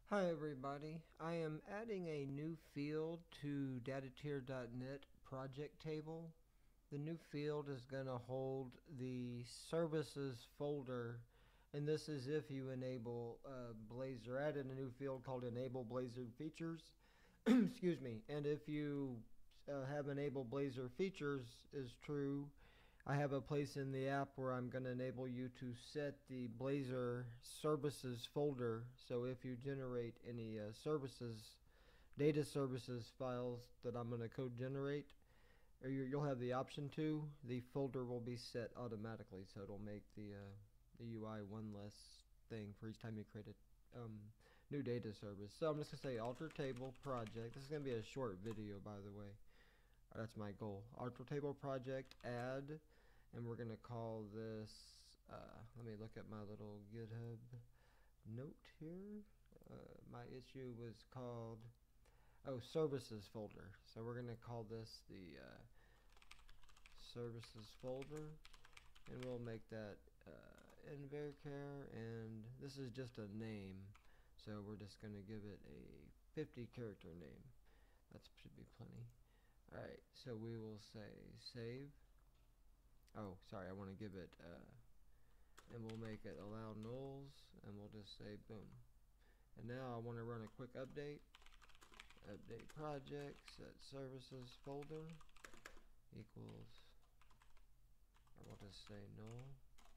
Hi everybody, I am adding a new field to DataTier.net project table. The new field is going to hold the services folder, and this is if you enable Blazor. I added a new field called enable Blazor features. Excuse me. And if you have enable Blazor features is true, I have a place in the app where I'm going to enable you to set the Blazor services folder. So if you generate any data services files that I'm going to code generate, or you'll have the option to, the folder will be set automatically. So it'll make the UI one less thing for each time you create a new data service. So I'm just going to say alter table project. This is going to be a short video, by the way. That's my goal. Alter table project, add, and we're going to call this, let me look at my little GitHub note here. My issue was called, services folder. So we're going to call this the services folder, and we'll make that in varchar, and this is just a name. So we're just going to give it a 50 character name. That should be plenty. Alright, so we will say save. Oh, sorry, I want to give it, and we'll make it allow nulls, and we'll just say boom. And now I want to run a quick update. Update project, set services folder equals, or we'll just say null.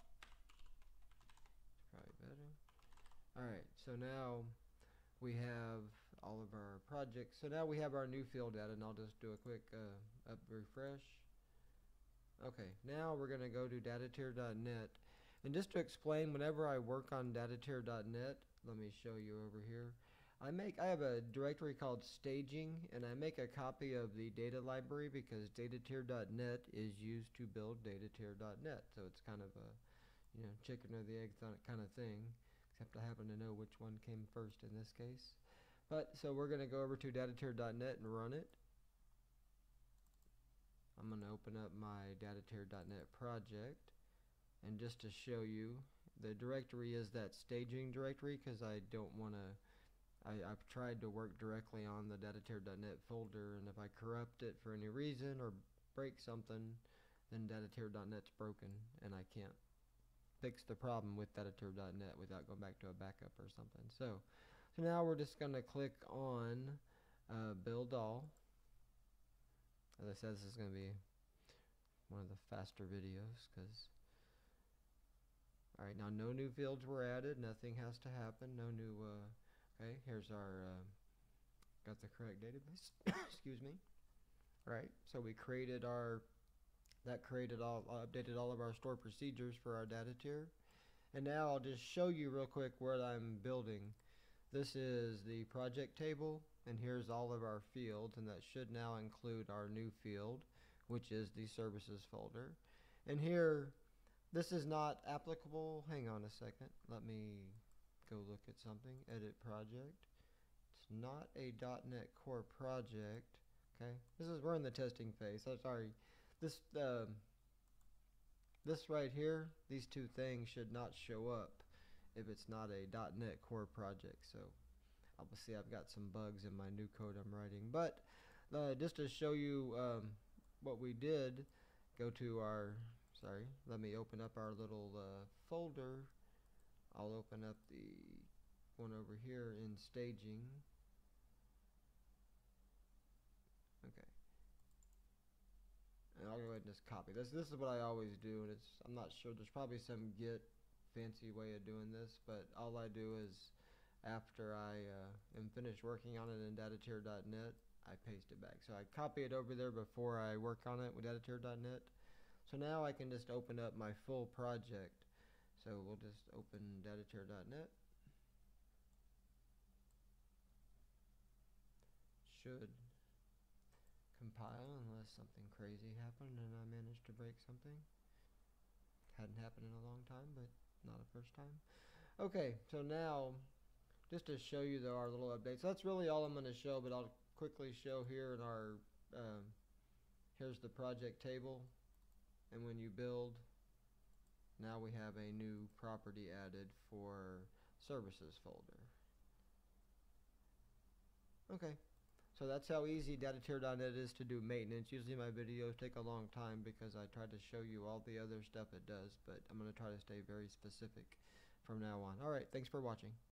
It's probably better. Alright, so now we have all of our projects. So now we have our new field data, and I'll just do a quick refresh. Okay, now we're going to go to DataTier.net, and just to explain, whenever I work on DataTier.net, let me show you over here. I have a directory called staging, and I make a copy of the data library because DataTier.net is used to build DataTier.net. So it's kind of a chicken or the egg kind of thing, except I happen to know which one came first in this case. But so we're going to go over to DataTier.net and run it. I'm going to open up my DataTier.net project, and just to show you, the directory is that staging directory because I don't want to. I've tried to work directly on the DataTier.net folder, and if I corrupt it for any reason or break something, then DataTier.net's broken, and I can't fix the problem with DataTier.net without going back to a backup or something. So now we're just going to click on build all. As I said, this is going to be one of the faster videos because. Alright, now no new fields were added, nothing has to happen, no new, okay, here's our, got the correct database, excuse me. Alright, so we created updated all of our stored procedures for our data tier. And now I'll just show you real quick what I'm building. This is the project table, and here's all of our fields, and that should now include our new field, which is the services folder. And here, this is not applicable. Hang on a second. Let me go look at something. Edit project. It's not a .NET Core project. Okay. We're in the testing phase. So sorry. This right here, these two things should not show up if it's not a .NET Core project. So obviously I've got some bugs in my new code I'm writing. But just to show you what we did, go to our let me open up our little folder. I'll open up the one over here in staging. Okay. And I'll go ahead and just copy this. This is what I always do, and I'm not sure, there's probably some Git fancy way of doing this, but all I do is after I am finished working on it in DataTier.net, I paste it back. So I copy it over there before I work on it with DataTier.net. So now I can just open up my full project. So we'll just open DataTier.net. Should compile unless something crazy happened and I managed to break something. Hadn't happened in a long time, but not a first time. Okay, so now just to show you our little updates. That's really all I'm going to show, but I'll quickly show here in our here's the project table. And when you build, now we have a new property added for services folder. Okay. So that's how easy DataTier.net is to do maintenance. Usually my videos take a long time because I try to show you all the other stuff it does, but I'm going to try to stay very specific from now on. Alright, thanks for watching.